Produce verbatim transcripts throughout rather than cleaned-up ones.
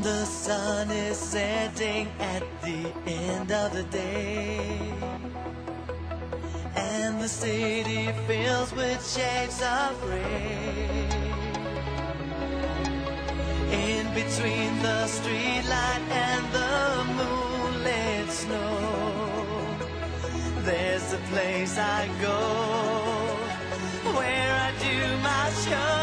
the sun is setting at the end of the day, and the city fills with shades of gray. In between the streetlight and the moonlit snow, there's a place I go where I do my show.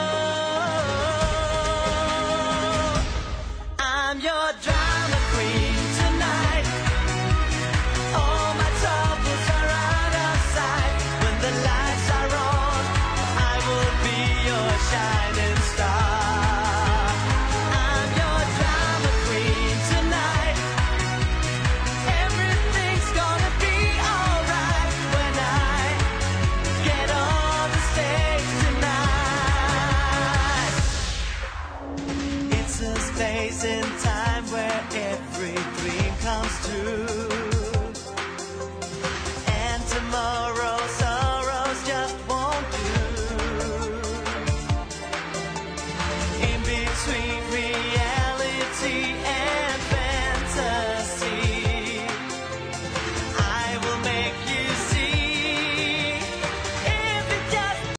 I'm your drama queen tonight. All my troubles are out of sight. When the lights are on, I will be your shining star. I'm your drama queen tonight. Everything's gonna be alright when I get on the stage tonight. It's a space in time where every dream comes true.